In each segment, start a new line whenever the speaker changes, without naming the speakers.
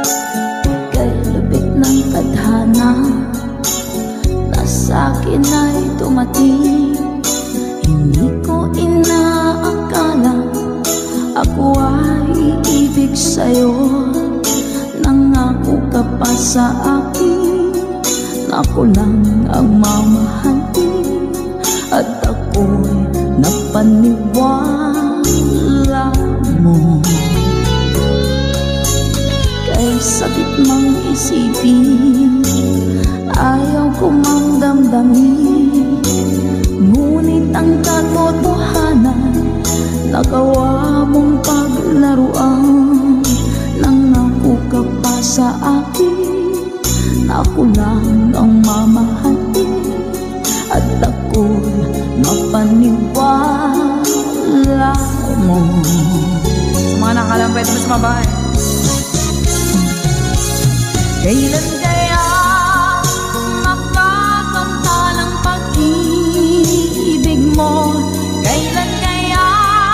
Kay lubik ng tadhana na sa'kin ay dumating. Hindi ko inaakala ako ay iibig sa'yo. Nangako ka pa sa akin na ako lang ang mamahalin, at ako'y napaniwala mo. Kay sakit mang isipin, ayaw ko mang damdamin, ngunit ang katotohanan nagawa mong paglaruan. Nangako ka pa sa akin na ako lang ang mamahalin, at ako'y mapaniwala mo.
Sa mga nakalang pwede mo sumabay.
Kailan kaya makakanta ng pag-ibig mo? Kailan kaya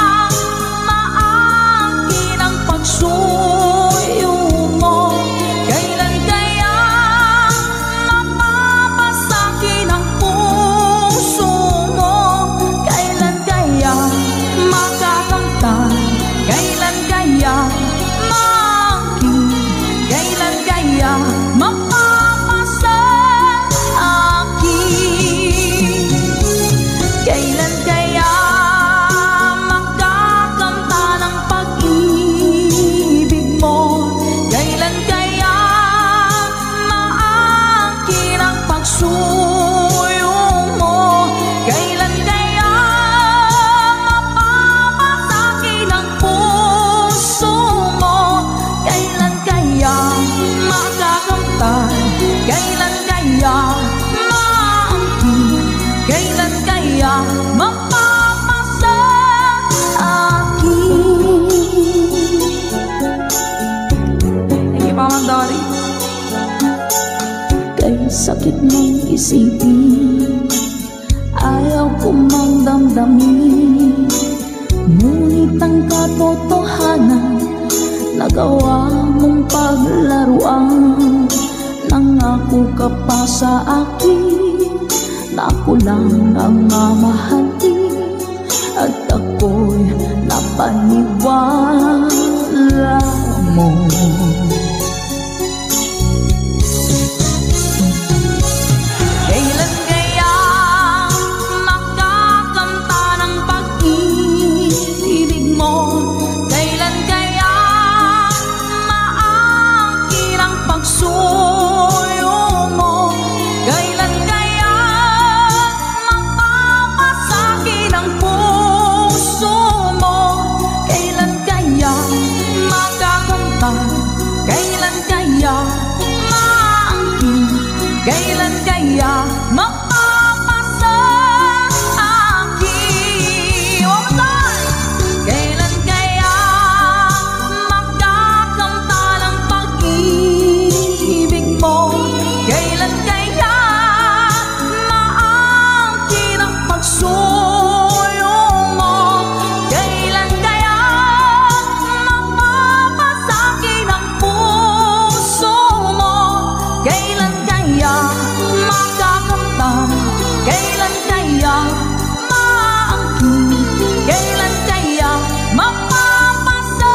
maangkin ang pagsuyo mo? Kailan kaya mapapasakin ang puso mo? Kailan kaya makakanta? Kailan kaya maangkin? Kailan kaya mapapasa akin? Kailan kaya makakanta ng pag-ibig mo? Kailan kaya maangkin ang pagsuyo mo? Kailan kaya mapapasakin ang puso mo? Kailan kaya makakamtan? Kailan kaya maangkin? Kailan kaya mapapasa akin?
Thank you, Mama Dory.
Kay sakit mong isipin, ayaw ko mang damdamin, ngunit ang katotohanan nagawa mong paglaruan. Nangako ka pa sa akin na ako lang ang mamahalin, at ako'y napaniwala mo. Kailan kaya makakanta ng pag-ibig mo? Kailan kaya maangkin ang pagsuyo mo? Kailan kaya mapapasakin ang puso mo? Kailan kaya makakanta? Kailan kaya maangkin? Kailan kaya mapapasa akin? One more time! Kailan kaya makakanta ng pag-ibig mo? Kailan kaya maangkin ang pagsuyo mo? Kailan kaya mapapasakin ang puso mo? Kailan kaya makakamtan? Kailan kaya maangkin? Kailan kaya mapapasa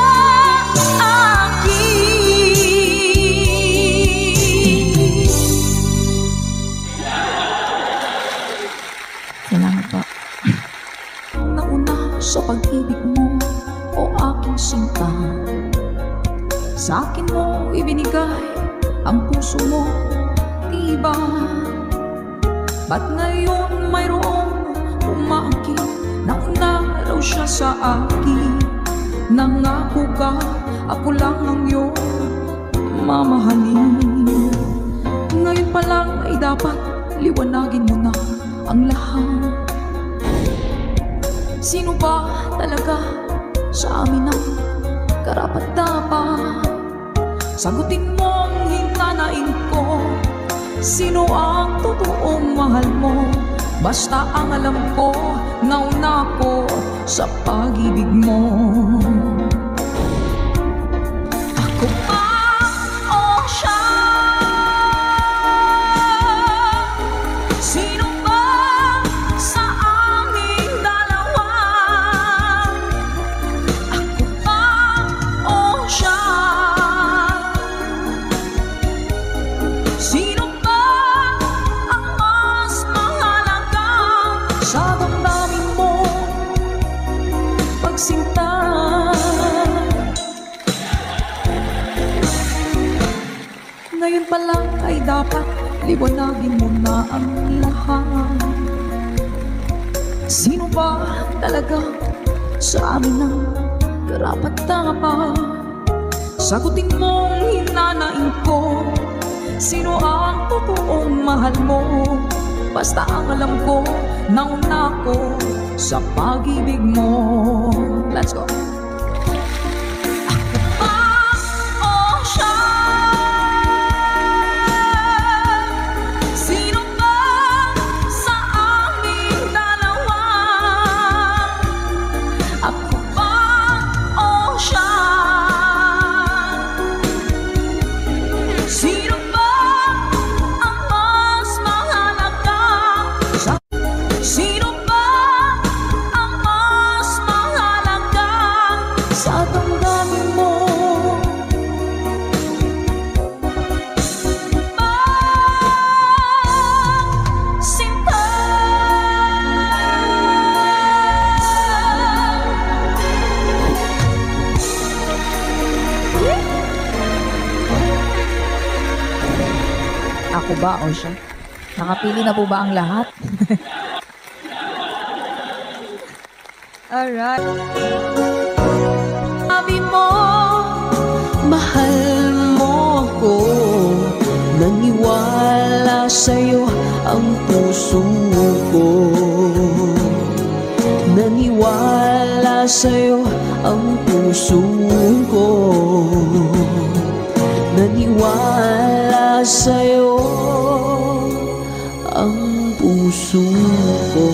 akin? Salamat po. Nauna sa pag-ibig mo, o aking sinta, sa akin mo ibinigay ang puso mo, diba? Ba't ngayon mayroong umaangkin? Nauna raw siya sa akin. Nangako ka, ako lang ang iyong mamahalin. Ngayon pa lang ay dapat liwanagin mo na ang lahat. Sino ba talaga sa amin ang karapat-dapat? Sagutin mo ang hintanain ko. Sino ang totoong mahal mo? Basta ang alam ko, nauna ko sa pag-ibig mo. Ako ba o pa lang ay dapat liwanagin mo na ang lahat. Sino ba talaga sa amin ang karapat-dapat? Sagutin mong hinanain ko, sino ang totoong mahal mo? Basta ang alam ko, nauna ko sa pag-ibig mo. Let's go.
Ako ba o siya? Nakapili na po ba ang lahat? Alright.
Sabi mo, mahal mo ako, naniwala sa'yo ang puso ko. Naniwala sa'yo ang puso ko. Naniwala sa'yo ang puso ko.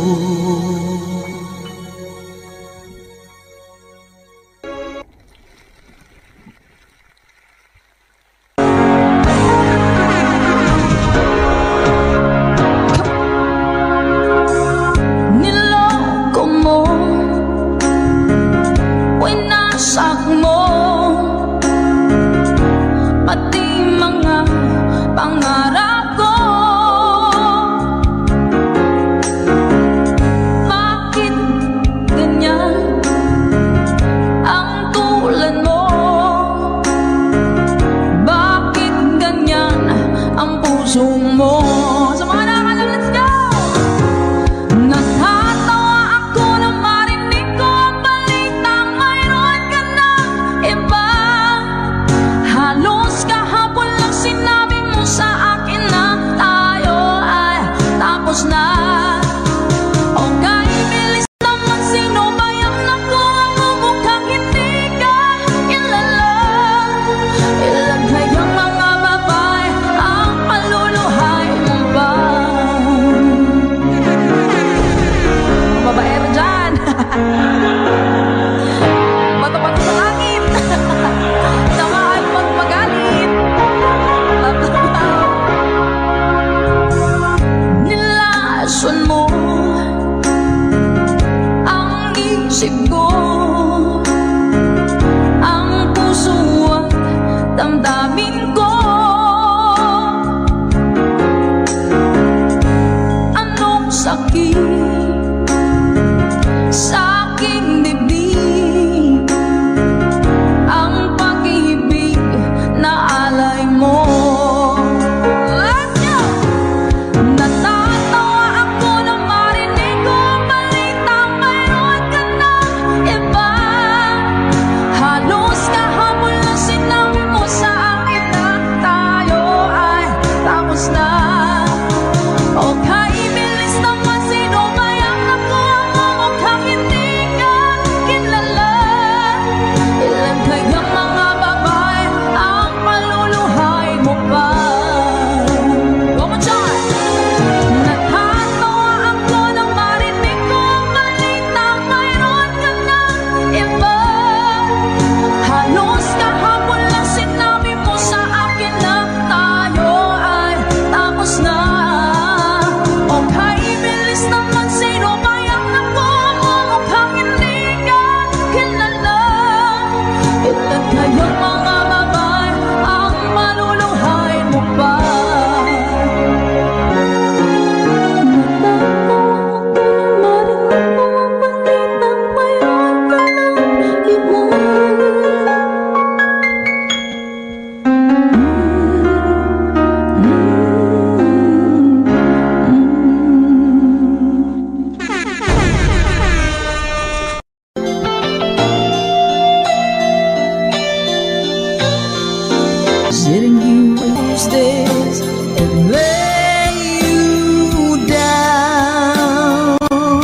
Niloko mo, winasak mo pati mga pangarap ko. Bakit ganyan ang tulad mo? Bakit ganyan ang puso mo? Sa mga nakakalam, let's go! Natatawa ako na marinig ko ang balitang mayroon ka ng iba. Halos kahapon lang sinabi mo sa akin na tayo ay tapos na. Okay, bilis naman, sino ba yung nakuha mo? Mukhang hindi ka kilala. Ilan kayang mga babae ang paluluhay mo ba?
Mga babaero dyan! Bato-bato sa langit! Tamaan magmagalit!
Nilason mo ang isip ko, ang puso at damdamin ko. Anong sakit sa aking dibdib, ang pag-ibig na alay mo. Let's go! Natatawa ako na marinig ko ang balitang mayroon ka ng iba. Halos kahapon lang sinabi mo sa akin na this and lay you down.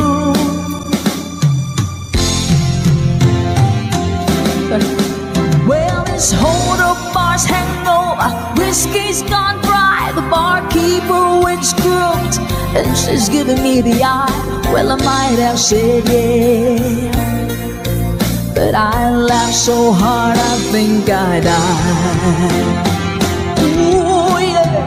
Well, this hold-up bar's hangover, whiskey's gone dry, the barkeeper wit's crooked, and she's giving me the eye. Well, I might have said yeah, but I laughed so hard I think I died. Ooh, yeah.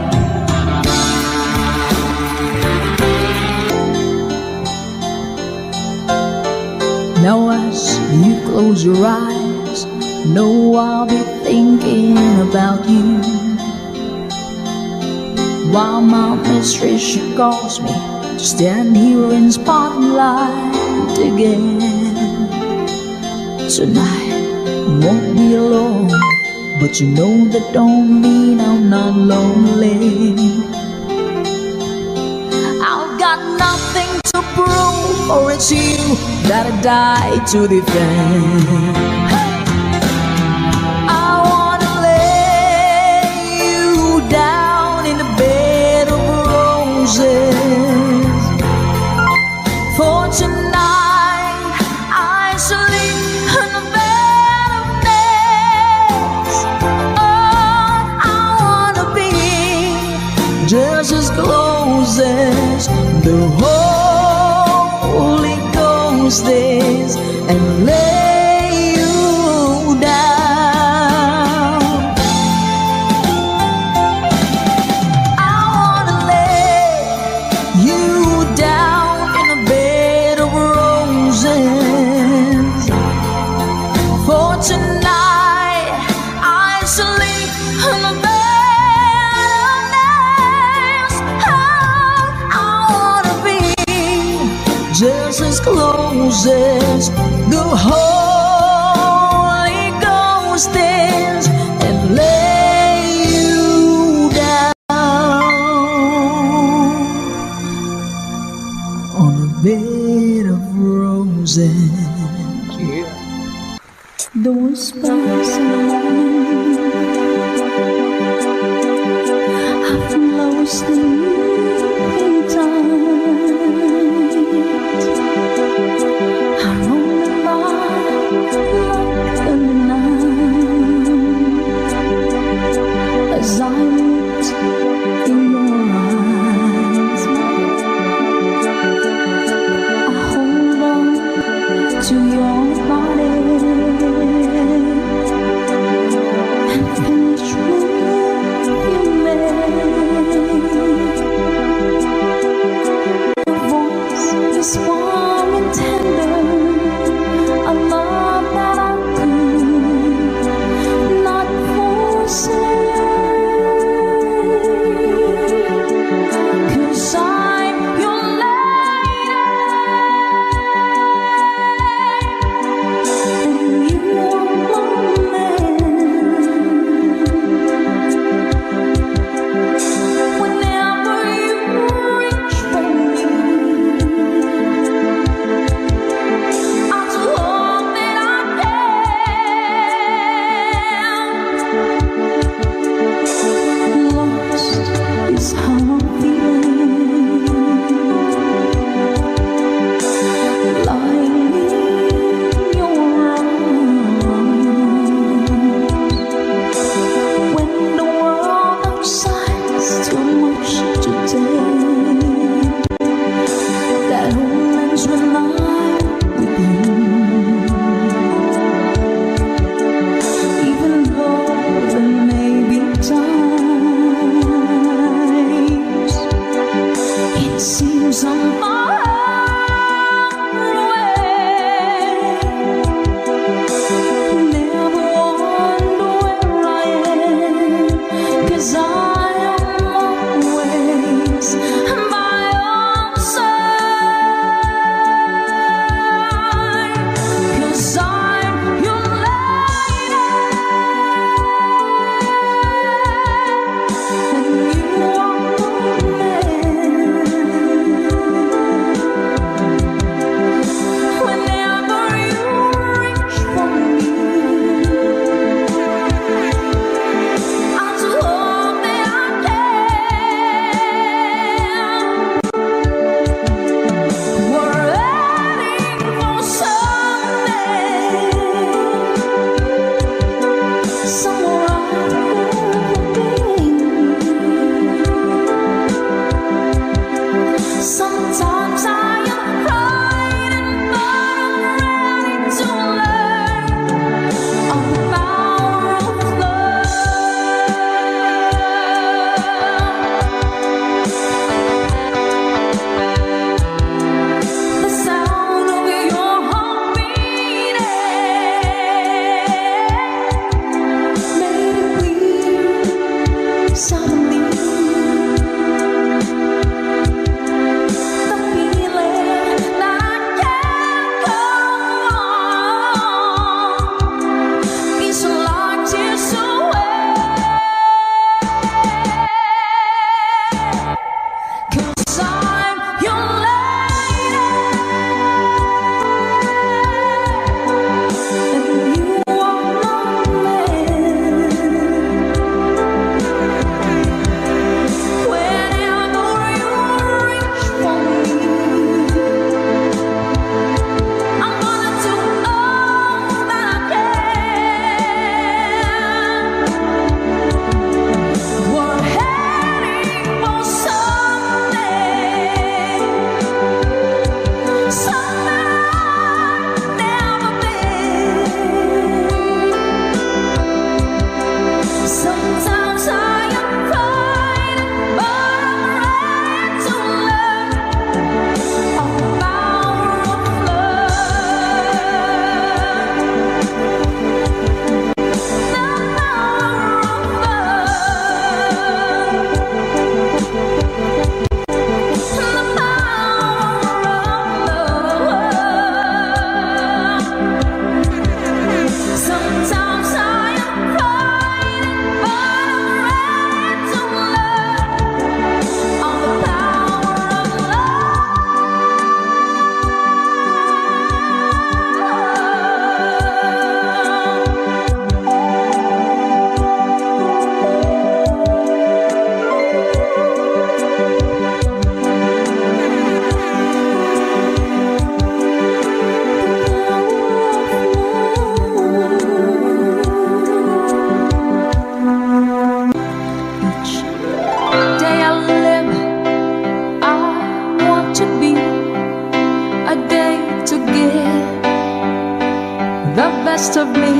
Now as you close your eyes, know I'll be thinking about you, while my mistress, she calls me to stand here in spotlight again. Tonight won't be alone, but you know that don't mean I'm not lonely. I've got nothing to prove, or it's you that I die to defend. I wanna lay you down in a bed of roses. For tonight I sleep in a bed of nails. Oh, I wanna be just as close as the Holy Ghost is, and lay you down. I wanna lay you down in a bed of roses. For tonight I sleep in a bed of nails. Oh, I wanna be just as close as the Holy Ghost is, and lay you down on a bed of roses. The whispers in the morning have lost the weeping tide. I roll by like the night as I looked in your eyes. I hold on to your body best of me.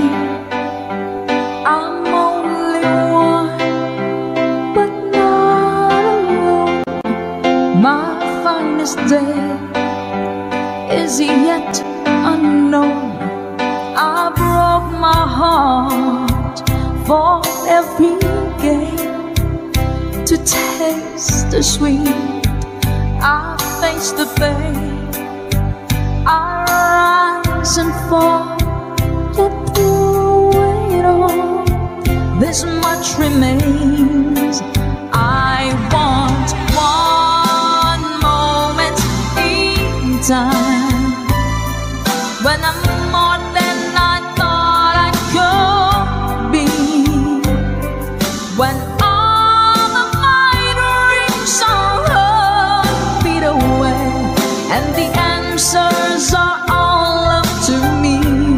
I'm only one, but not alone. My finest day is yet unknown. I broke my heart for every game to taste the sweet. I face the pain, I rise and fall, yet through it all, this much remains. I want one moment in time when I'm more than I thought I could be, when all of my dreams are beat away and the answers are all up to me.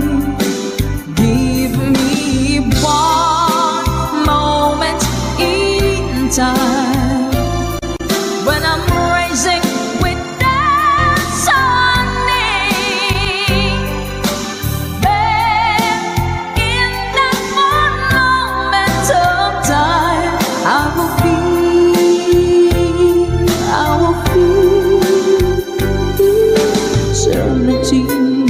Give me one moment in time when I'm raising with that sunny. There in that one moment of time, I will feel eternity.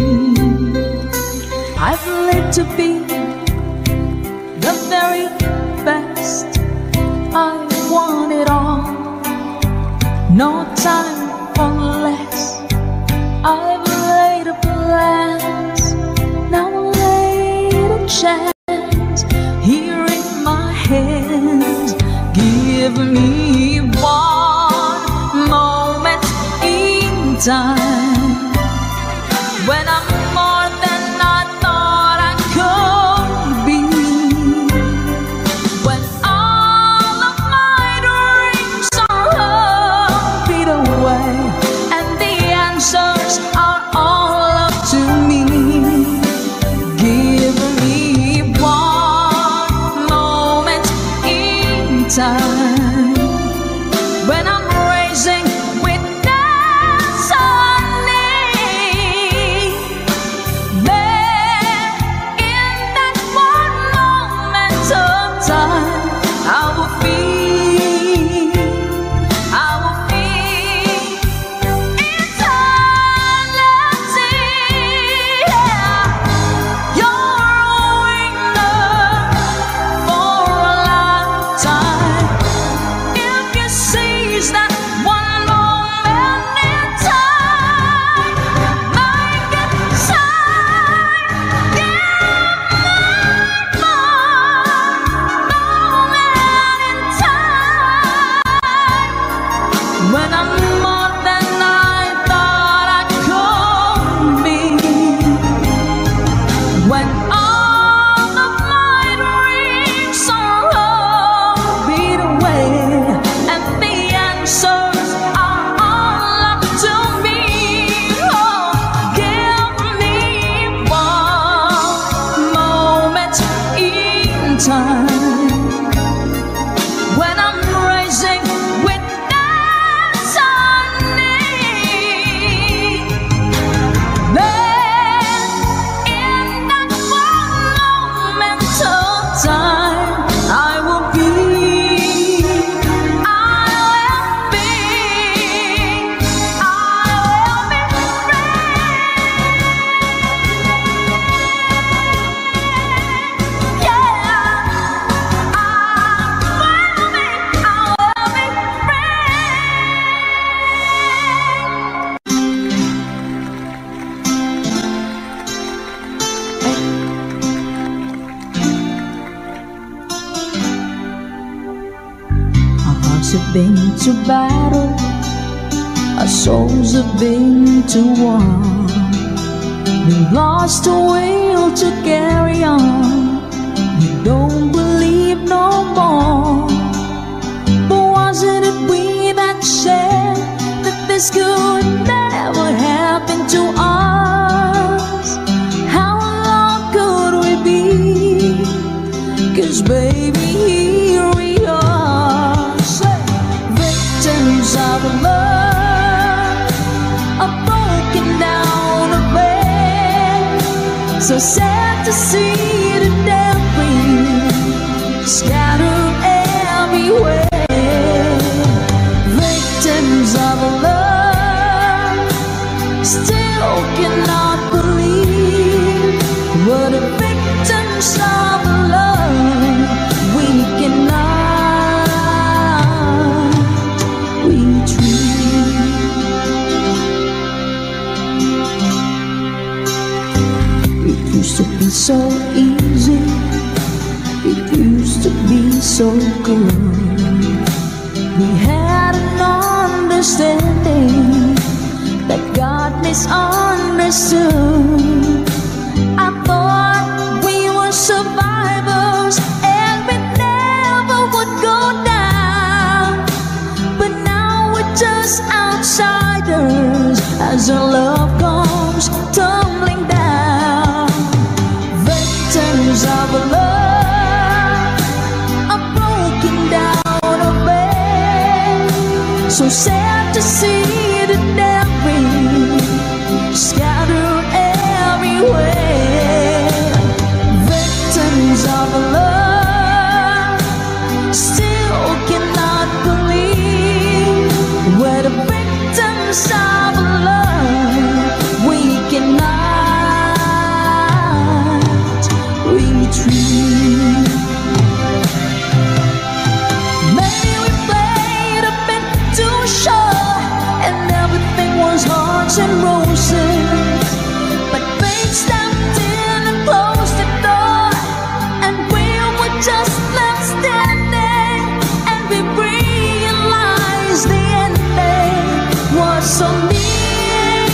I've lived to be the very best. I want it all, no time for less. I've laid a plans, now laid a chance here in my hands. Give me one moment in time when I'm more than I thought I could be, when all of my dreams are beat away and the answers are all up to me. Give me one moment in time when I'm raising with that sunny. There in that one moment of time, I will feel eternity. You're a winner for a lifetime if you seize that one moment in time. Make it shine. Give me one moment in time when I'm more than I thought I could be, when all of my dreams are beat away and the answers are all up to me. Oh, give me one moment in time when I'm raising with that sunny. There in that one moment of time, I will be Our hearts have been to battle, our souls have been to war. We've lost the will to carry on. We don't believe no more. But wasn't it we that said that this could never happen to us? How long could we be? 'Cause baby, here we are, victims of love, a broken down affair. So sad to see the debris scattered everywhere. Victims of love still cannot believe what the victims of love we cannot retrieve. It used to be so easy, it used to be so good. We had an understanding that God misunderstood. I thought we were survivors and we never would go down, but now we're just outsiders as our love comes tumbling down. Victims of love are broken down a bed, so sad to see the debris scattered everywhere. Victims of love still cannot believe we're the victims of love we cannot retrieve. Maybe we played a bit too sure and everything was hearts and roses, but fate stepped in and closed the door, and we were just left standing, and we realized the ending was so near.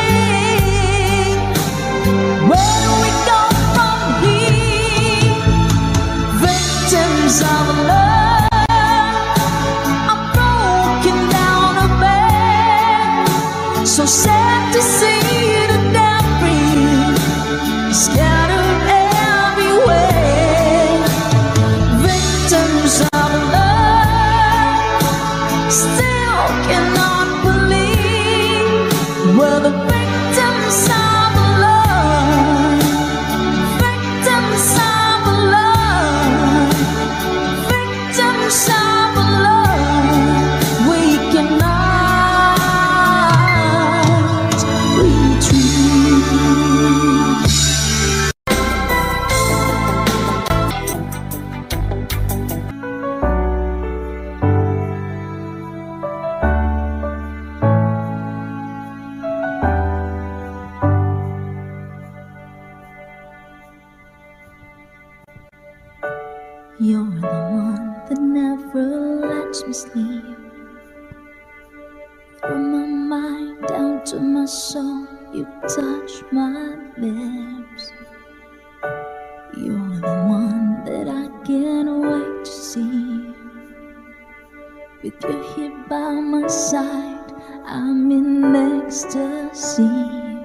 Where do we go from here? Victims of love are broken down a bed, so sad to see the debris scattered everywhere. Victims of love still cannot believe we're the victims of love. Victims of love. Victims of love we cannot retrieve. You're the one that never lets me sleep. From my mind down to my soul, you touch my lips. You're the one that I can't wait to see. With you here by my side, I'm in ecstasy.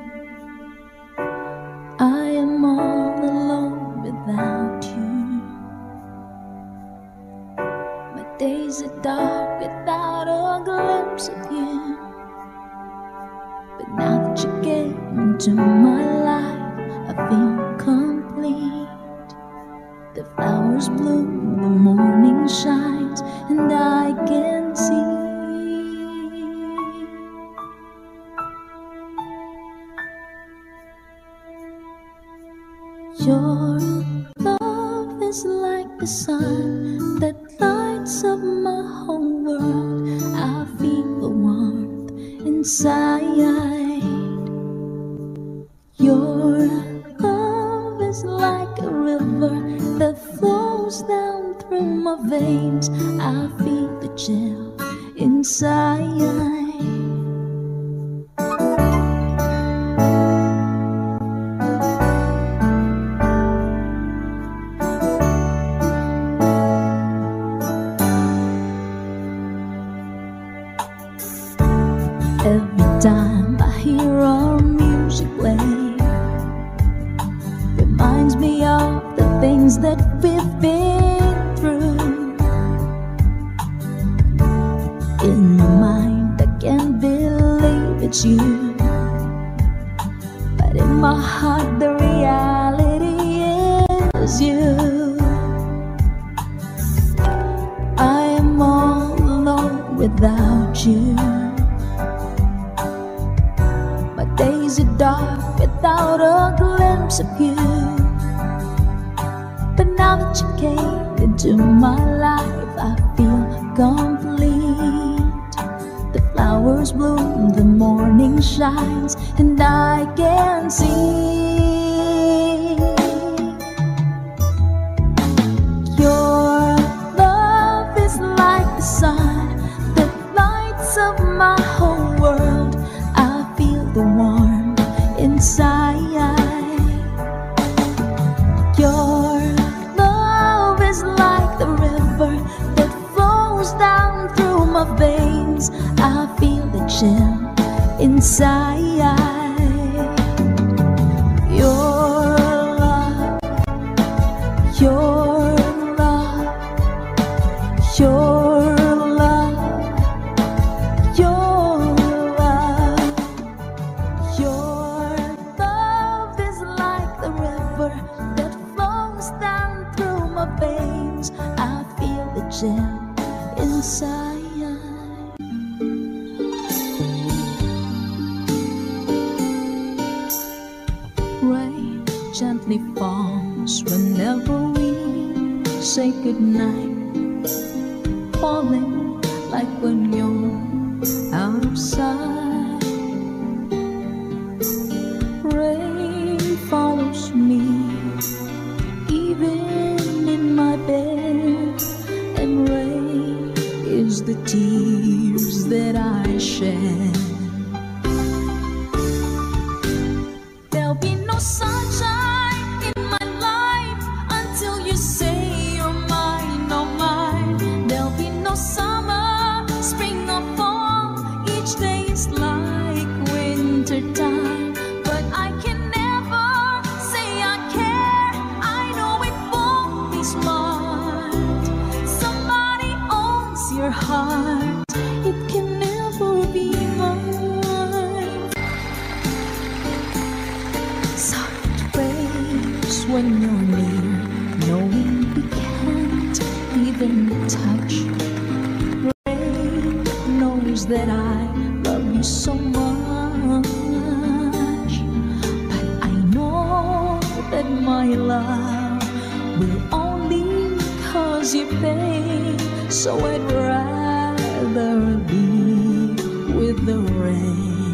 I am all alone without you. My days are dark without a glimpse of you. But now that you came into my life, I feel complete. The flowers bloom, the morning shines, and I can see. Your love is like the sun that lights up my whole world. I feel the warmth inside. Your love is like a river that flows down through my veins. I feel the chill inside. Every time I hear our music play, reminds me of the things that we've been through. In my mind I without you. My days are dark without a glimpse of you. But now that you came into my life, I feel complete. The flowers bloom, the morning shines, and I can see your love is like the sun that lights up my whole world. I feel the warmth inside. Your love is like the river that flows down through my veins. I feel the chill inside. Your love, your love, your love, your love. Your love is like the river that flows down through my veins. I feel the chill inside. Rain gently falls whenever we say goodnight, falling like when you're out of sight. Rain follows me even in my bed, and rain is the tears that I shed. There'll be no sunshine in my life until you say you're mine, oh mine. There'll be no summer, spring or fall, each day is like winter time. But I can never say I care, I know it won't be smart. Somebody owns your heart, it can never be mine. Soft waves when you're near, knowing we can't even touch. Rain knows that I love you so much, but I know that my love will only cause you pain. So I'd rather be with the rain.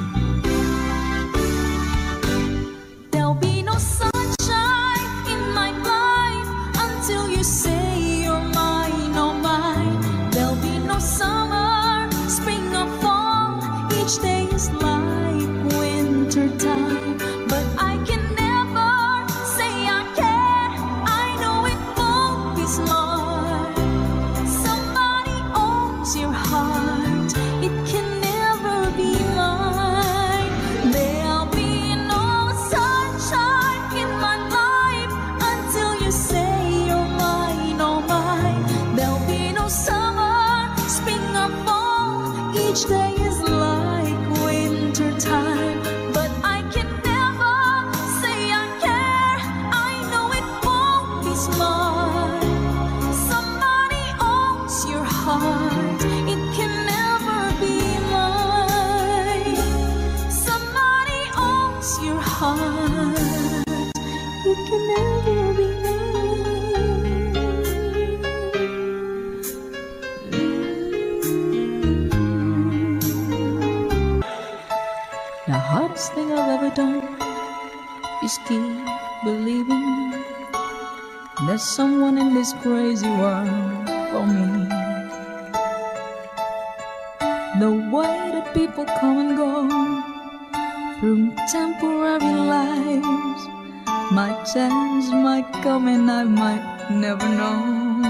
There'll be no sunshine in my life until you say you're mine, oh mine. There'll be no summer, spring or fall, each day is like winter time. But I can never say I care, I know it won't be smart. Somebody owns your heart, it can never be mine. There'll be no sunshine in my life until you say you're mine, oh mine. There'll be no summer, spring or fall, each day is like winter time. But I can never say I care, I know it won't be smart. Somebody owns your heart, it can never be mine. Somebody owns your heart, it can never be mine. The hardest thing I've ever done is keep believing there's someone in this crazy world for me. The way that people come and go through temporary lives, my chance might come and I might never know.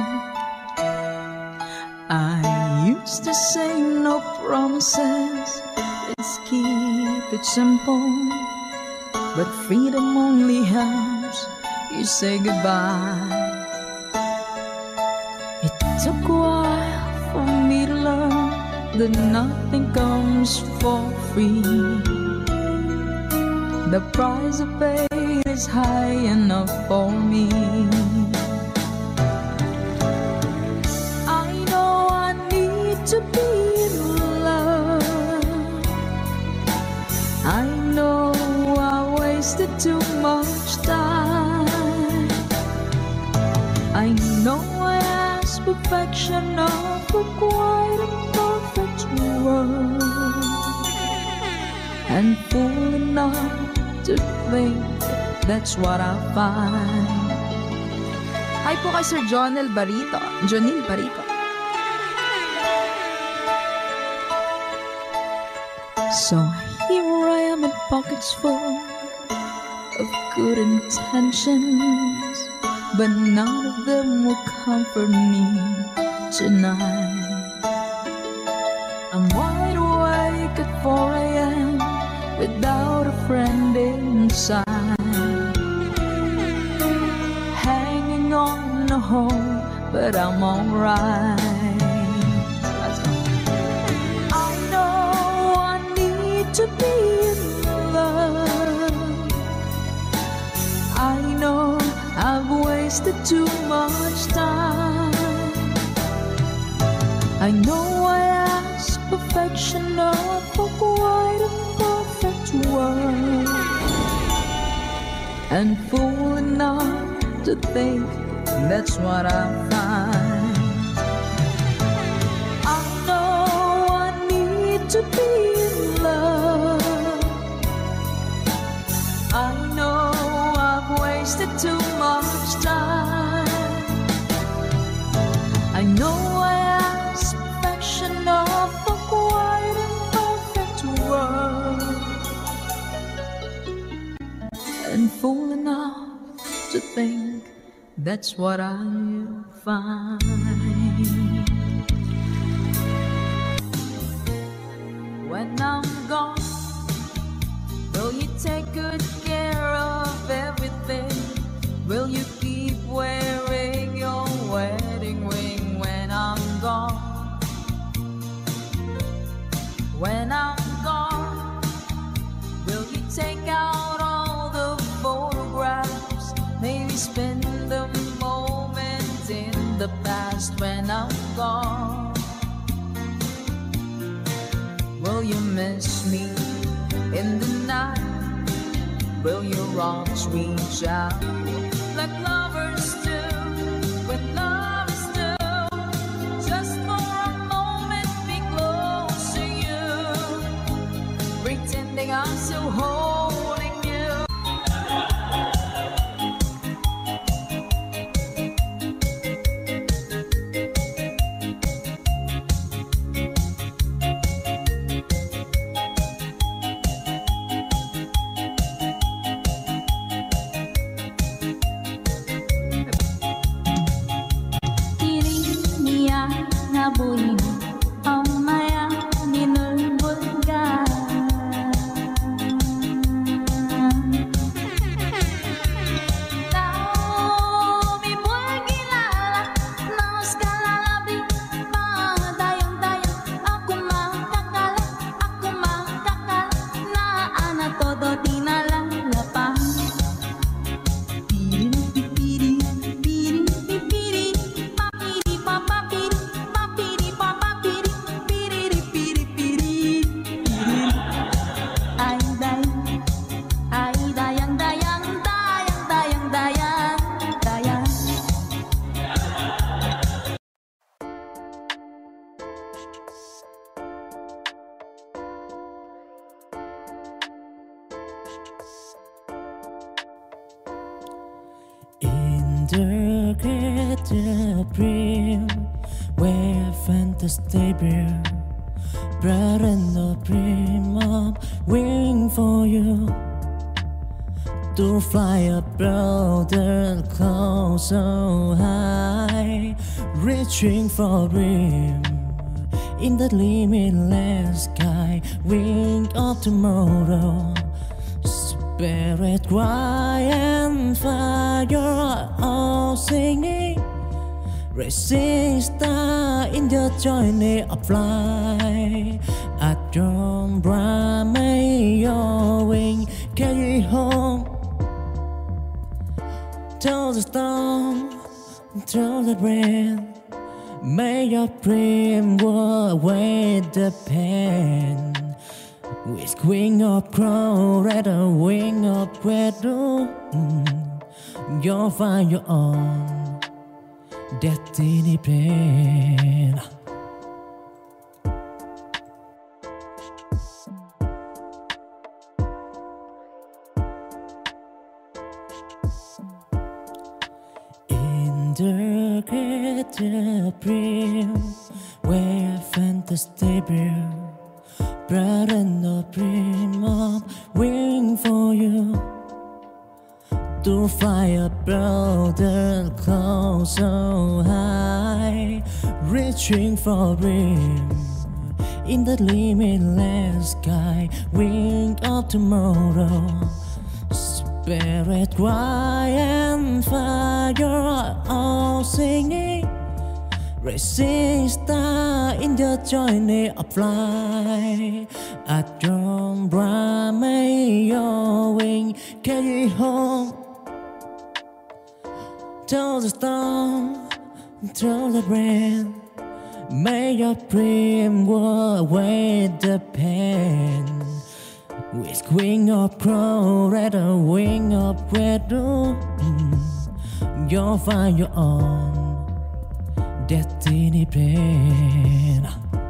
I used to say no promises, let's keep it simple. But freedom only helps you say goodbye. It took a while for me to learn that nothing comes for free. The price of pain is high enough for me. I know I need to be too much time. I know I ask perfection of a quite imperfect world, and fool enough to think that's what I find.
Hi po kay Sir Jonel Barito. Jonil Barito.
So here I am in pockets full of good intentions, but none of them will comfort me tonight. I'm wide awake at 4 a.m. without a friend inside, hanging on a hope, but I'm alright. I know I need to be in love. I know I've wasted too much time. I know I ask perfection of a quite imperfect world, and fool enough to think that's what I find. I know I need to be in love. I know I've wasted too much time. I know I ask perfection of a quite imperfect world, and fool enough to think that's what I'll find. When I'm gone, will you take good care of everything? Will you keep wearing your wedding ring when I'm gone? When I'm gone, will you take out all the photographs? Maybe spend the moment in the past when I'm gone. Will you miss me in the night? Will your arms reach out like lovers do when lovers do? Just for a moment be close to you, pretending I'm still holding you.
The great April, where fantasy bear, bread and the dream of waiting for you to fly above the clouds so high, reaching for a dream in the limitless sky, wing of tomorrow. Spirit, cry and fire, all singing. Racing star in the journey of life. At your brand, may your wing carry home to the storm, to the rain. May your dream go away the pain. with wing of crow, red a wing of red. Your fire on destiny plan. In the greater brim, where fantasy build, bright and the brim of wing for you. To fly above the clouds so high, reaching for rim in the limitless sky, wing of tomorrow. Spirit, quiet and fire, all singing, racing star in the journey of flight. At your bright, may your wing carry home. Through the storm, through the rain, may your dream go away the pain. With wing of crow, red a wing of red. Your fire on destiny plan.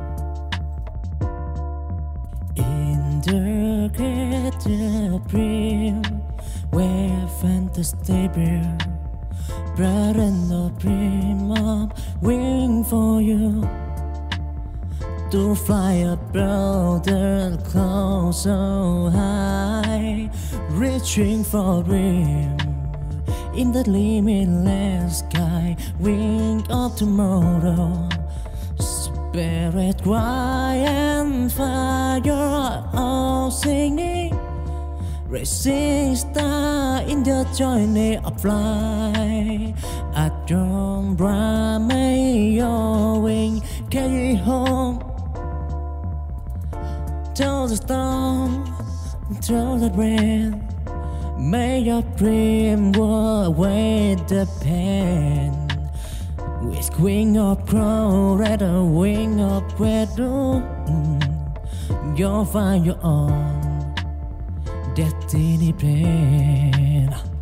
In the greater brim, where fantasy build, bright and the brim of wing for you. To fly above the clouds so high, reaching for rim in the limitless sky, wing of tomorrow. Spirit, quiet and fire, all singing, racing star in the journey of flight. At your bright, may your wing carry home. Through the storm, through the rain, may your dream go away the pain. With wing of crow, red a wing of red. Your fire on destiny plan.